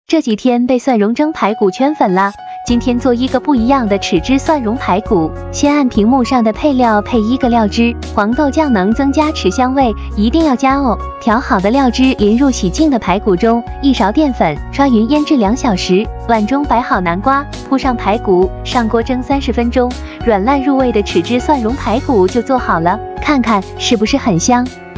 这几天被蒜蓉蒸排骨圈粉了，今天做一个不一样的豉汁蒜蓉排骨。先按屏幕上的配料配1个料汁，黄豆酱能增加豉香味，一定要加哦。调好的料汁淋入洗净的排骨中，1勺淀粉，刷匀腌制2小时。碗中摆好南瓜，铺上排骨，上锅蒸30分钟，软烂入味的豉汁蒜蓉排骨就做好了，看看是不是很香？